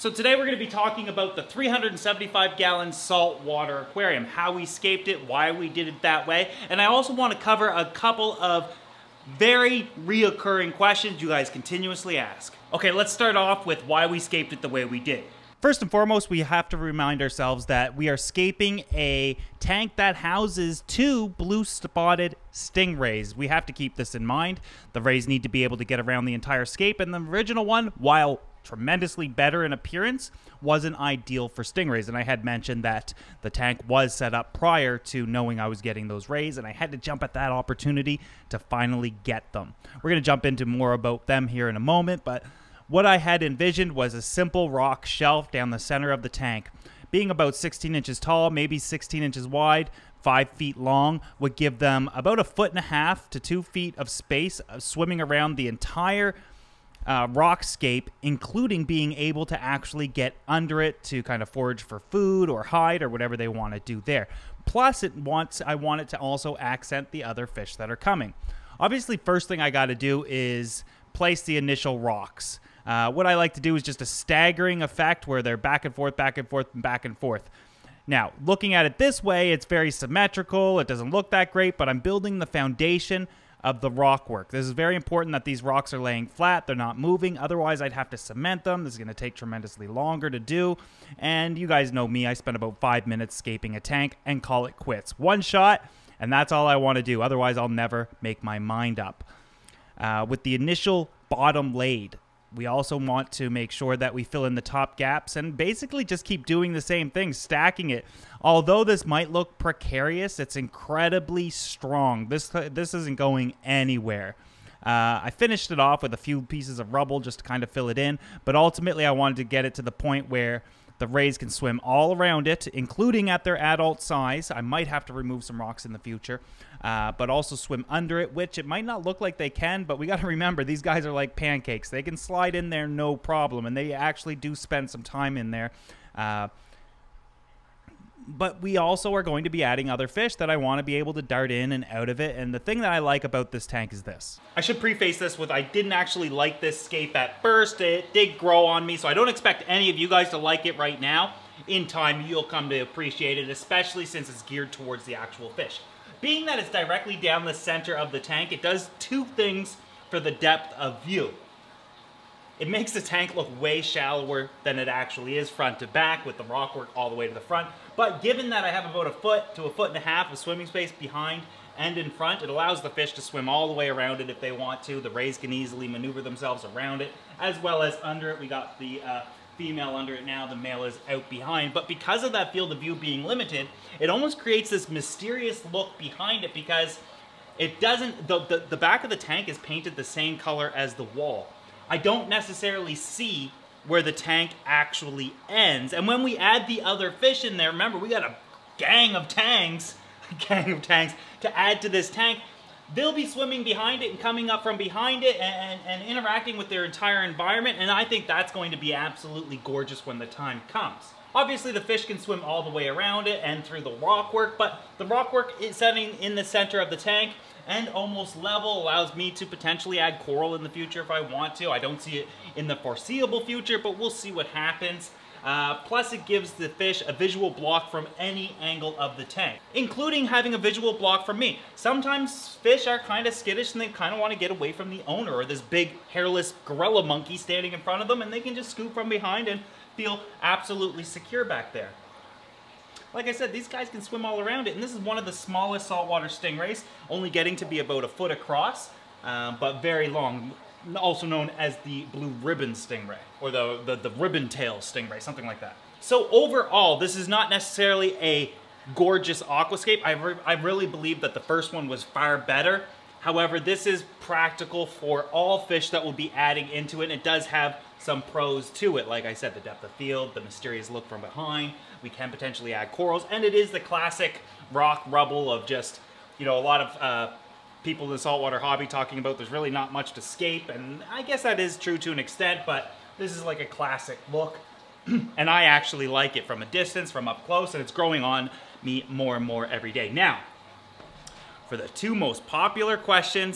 So today we're going to be talking about the 375-gallon saltwater aquarium, how we scaped it, why we did it that way, and I also want to cover a couple of very reoccurring questions you guys continuously ask. Okay, let's start off with why we scaped it the way we did. First and foremost, we have to remind ourselves that we are scaping a tank that houses 2 blue-spotted stingrays. We have to keep this in mind. The rays need to be able to get around the entire scape, and the original one, while tremendously better in appearance, wasn't ideal for stingrays. And I had mentioned that the tank was set up prior to knowing I was getting those rays, and I had to jump at that opportunity to finally get them. We're going to jump into more about them here in a moment, but what I had envisioned was a simple rock shelf down the center of the tank. Being about 16 inches tall, maybe 16 inches wide, 5 feet long, would give them about 1.5 to 2 feet of space swimming around the entire rockscape, including being able to actually get under it to kind of forage for food or hide or whatever they want to do there. Plus, I want it to also accent the other fish that are coming. Obviously, first thing I got to do is place the initial rocks. What I like to do is just a staggering effect where they're back and forth, back and forth, and back and forth. Now, looking at it this way, it's very symmetrical. It doesn't look that great, but I'm building the foundation of the rock work. This is very important that these rocks are laying flat. They're not moving. Otherwise, I'd have to cement them. This is going to take tremendously longer to do. And you guys know me. I spend about 5 minutes scaping a tank and call it quits. One shot, and that's all I want to do. Otherwise, I'll never make my mind up. With the initial bottom laid, we also want to make sure that we fill in the top gaps and basically just keep doing the same thing, stacking it. Although this might look precarious, it's incredibly strong. This isn't going anywhere. I finished it off with a few pieces of rubble just to kind of fill it in, but ultimately I wanted to get it to the point where the rays can swim all around it, including at their adult size. I might have to remove some rocks in the future, but also swim under it, which it might not look like they can, but we got to remember, these guys are like pancakes. They can slide in there no problem, and they actually do spend some time in there. But we also are going to be adding other fish that I want to be able to dart in and out of it. And the thing that I like about this tank is this. I should preface this with I didn't actually like this scape at first. It did grow on me, so I don't expect any of you guys to like it right now. In time, you'll come to appreciate it, especially since it's geared towards the actual fish. Being that it's directly down the center of the tank, it does 2 things for the depth of view. It makes the tank look way shallower than it actually is front to back with the rock work all the way to the front. But given that I have about 1 foot to 1.5 feet of swimming space behind and in front, it allows the fish to swim all the way around it if they want to. The rays can easily maneuver themselves around it, as well as under it. We got the female under it now, the male is out behind. But because of that field of view being limited, it almost creates this mysterious look behind it because it doesn't, the back of the tank is painted the same color as the wall. I don't necessarily see where the tank actually ends. And when we add the other fish in there, remember, we got a gang of tanks to add to this tank. They'll be swimming behind it and coming up from behind it and interacting with their entire environment. And I think that's going to be absolutely gorgeous when the time comes. Obviously, the fish can swim all the way around it and through the rock work, but the rock work is setting in the center of the tank and almost level allows me to potentially add coral in the future if I want to. I don't see it in the foreseeable future, but we'll see what happens. Plus, it gives the fish a visual block from any angle of the tank, including having a visual block from me. Sometimes fish are kind of skittish and they kind of want to get away from the owner or this big hairless gorilla monkey standing in front of them, and they can just scoop from behind and feel absolutely secure back there. Like I said, these guys can swim all around it, and this is one of the smallest saltwater stingrays, only getting to be about 1 foot across, but very long, also known as the blue ribbon stingray, or the ribbon tail stingray, something like that. So overall, this is not necessarily a gorgeous aquascape. I really believe that the first one was far better. However, this is practical for all fish that will be adding into it. It does have some pros to it. Like I said, the depth of field, the mysterious look from behind. We can potentially add corals. And it is the classic rock rubble of just, you know, a lot of people in the saltwater hobby talking about there's really not much to scape. And I guess that is true to an extent, but this is like a classic look. And I actually like it from a distance, from up close, and it's growing on me more and more every day. Now, for the 2 most popular questions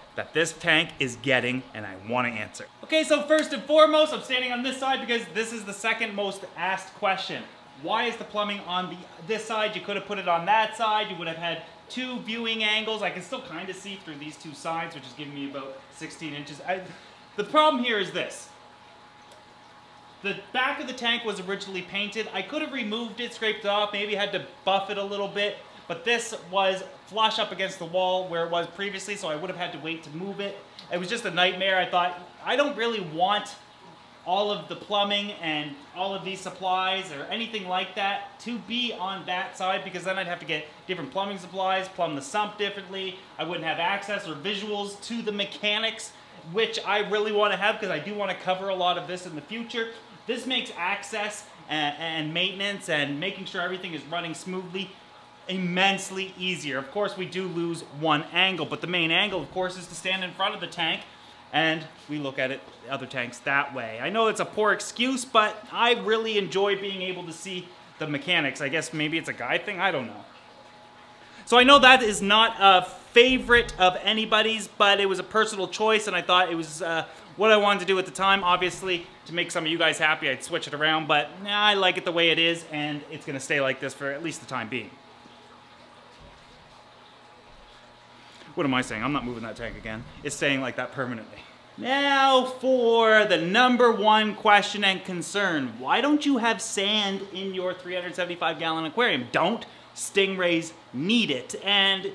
that this tank is getting, and I want to answer. Okay, so first and foremost, I'm standing on this side because this is the second most asked question. Why is the plumbing on this side? You could have put it on that side. You would have had 2 viewing angles. I can still kind of see through these 2 sides, which is giving me about 16 inches. The problem here is this. The back of the tank was originally painted. I could have removed it, scraped it off, maybe had to buff it a little bit, but this was flush up against the wall where it was previously, so I would have had to wait to move it. It was just a nightmare. I thought, I don't really want all of the plumbing and all of these supplies or anything like that to be on that side, because then I'd have to get different plumbing supplies, plumb the sump differently. I wouldn't have access or visuals to the mechanics, which I really want to have because I do want to cover a lot of this in the future. This makes access and maintenance and making sure everything is running smoothly immensely easier. Of course, we do lose one angle, but the main angle, of course, is to stand in front of the tank, and we look at it, other tanks that way. I know it's a poor excuse, but I really enjoy being able to see the mechanics. I guess maybe it's a guy thing, I don't know. So I know that is not a favorite of anybody's, but it was a personal choice, and I thought it was what I wanted to do at the time. Obviously, to make some of you guys happy, I'd switch it around, but I like it the way it is, and it's gonna stay like this for at least the time being. What am I saying? I'm not moving that tank again. It's staying like that permanently. Now for the #1 question and concern. Why don't you have sand in your 375-gallon aquarium? Don't stingrays need it? And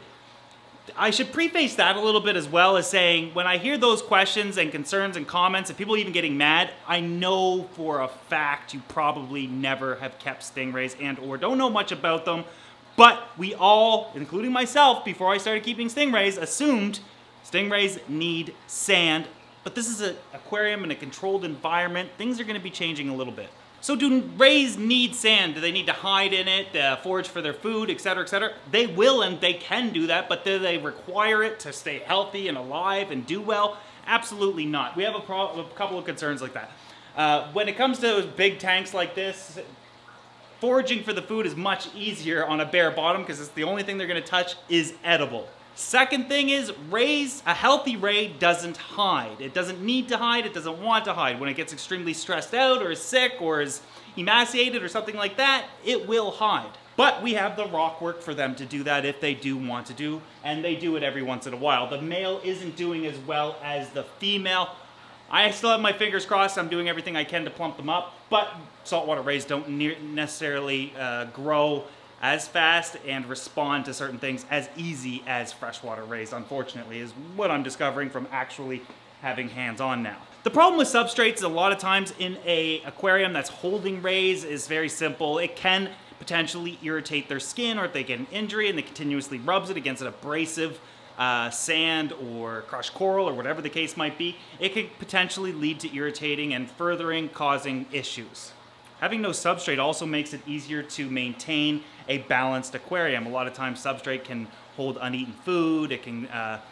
I should preface that a little bit as well as saying, when I hear those questions and concerns and comments and people even getting mad, I know for a fact you probably never have kept stingrays and or don't know much about them. But we all, including myself, before I started keeping stingrays, assumed stingrays need sand. But this is an aquarium in a controlled environment. Things are going to be changing a little bit. So do rays need sand? Do they need to hide in it, forage for their food, etc., etc.? They will and they can do that, but do they require it to stay healthy and alive and do well? Absolutely not. We have a couple of concerns like that. When it comes to big tanks like this, foraging for the food is much easier on a bare bottom because it's the only thing they're going to touch is edible. Second thing is, rays, a healthy ray doesn't hide. It doesn't need to hide, it doesn't want to hide. When it gets extremely stressed out or is sick or is emaciated or something like that, it will hide. But we have the rock work for them to do that if they do want to do, and they do it every once in a while. The male isn't doing as well as the female. I still have my fingers crossed. I'm doing everything I can to plump them up, but saltwater rays don't necessarily grow as fast and respond to certain things as easy as freshwater rays, unfortunately, is what I'm discovering from actually having hands on now. The problem with substrates a lot of times in an aquarium that's holding rays is very simple. It can potentially irritate their skin, or if they get an injury and they continuously rubs it against an abrasive sand or crushed coral or whatever the case might be, it could potentially lead to irritating and furthering causing issues. Having no substrate also makes it easier to maintain a balanced aquarium. A lot of times substrate can hold uneaten food, it can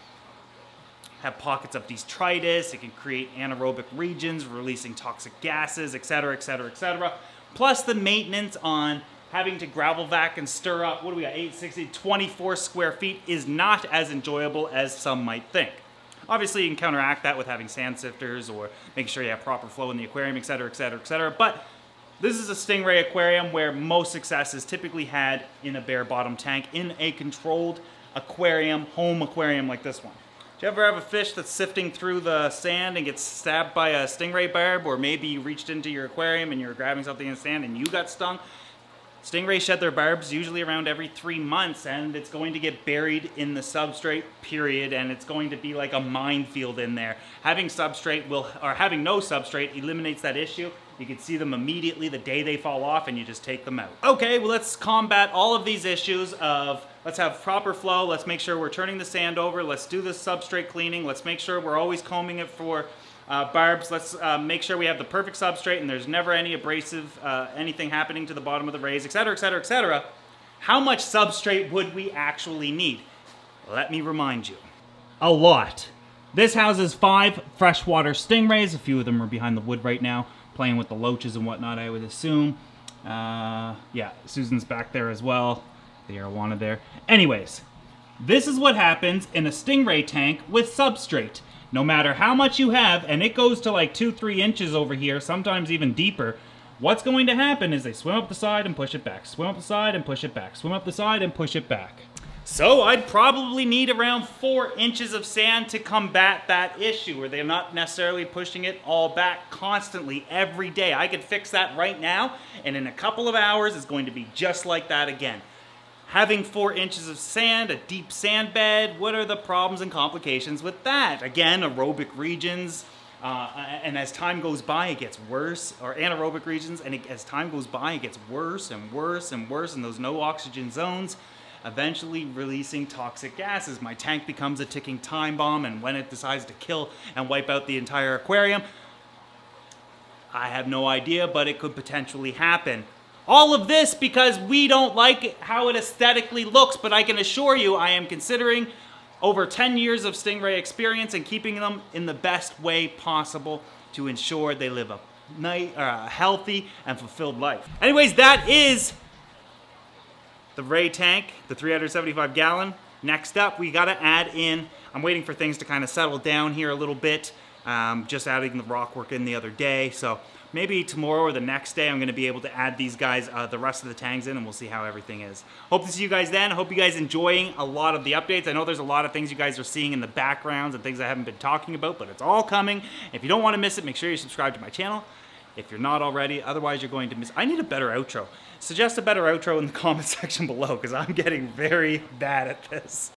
have pockets of detritus, it can create anaerobic regions, releasing toxic gases, etc., etc., etc. Plus the maintenance on having to gravel vac and stir up, what do we got, 860, 24 square feet is not as enjoyable as some might think. Obviously you can counteract that with having sand sifters or making sure you have proper flow in the aquarium, etc., etc., etc. But this is a stingray aquarium where most success is typically had in a bare bottom tank in a controlled aquarium, home aquarium like this one. Do you ever have a fish that's sifting through the sand and gets stabbed by a stingray barb, or maybe you reached into your aquarium and you're grabbing something in the sand and you got stung? Stingrays shed their barbs usually around every 3 months, and it's going to get buried in the substrate, period, and it's going to be like a minefield in there. Having substrate or having no substrate eliminates that issue. You can see them immediately the day they fall off and you just take them out. Okay, well let's combat all of these issues of let's have proper flow, let's make sure we're turning the sand over, let's do the substrate cleaning, let's make sure we're always combing it for barbs, let's make sure we have the perfect substrate and there's never any abrasive, anything happening to the bottom of the rays, etc., etc., etc. How much substrate would we actually need? Let me remind you. A lot. This houses 5 freshwater stingrays. A few of them are behind the wood right now, playing with the loaches and whatnot, I would assume. Yeah, Susan's back there as well. The arowana there. Anyways, This is what happens in a stingray tank with substrate. No matter how much you have, and it goes to like 2-3 inches over here, sometimes even deeper, what's going to happen is they swim up the side and push it back, swim up the side and push it back, swim up the side and push it back. So I'd probably need around 4 inches of sand to combat that issue, where they're not necessarily pushing it all back constantly every day. I could fix that right now, and in a couple of hours it's going to be just like that again. Having 4 inches of sand, a deep sand bed, what are the problems and complications with that? Again, aerobic regions, and as time goes by it gets worse, or anaerobic regions, and as time goes by it gets worse and worse and worse in those no oxygen zones, eventually releasing toxic gases. My tank becomes a ticking time bomb, and when it decides to kill and wipe out the entire aquarium, I have no idea, but it could potentially happen. All of this because we don't like how it aesthetically looks, but I can assure you I am considering over 10 years of stingray experience and keeping them in the best way possible to ensure they live a healthy and fulfilled life. Anyways, that is the Ray tank, the 375 gallon. Next up, we gotta add in, I'm waiting for things to kind of settle down here a little bit. Just adding the rock work in the other day, so maybe tomorrow or the next day I'm going to be able to add these guys, the rest of the tanks in, and we'll see how everything is. Hope to see you guys then. I hope you guys enjoying a lot of the updates. I know there's a lot of things you guys are seeing in the backgrounds and things I haven't been talking about, but it's all coming. If you don't want to miss it, make sure you subscribe to my channel if you're not already. Otherwise, you're going to miss. I need a better outro. Suggest a better outro in the comment section below, because I'm getting very bad at this.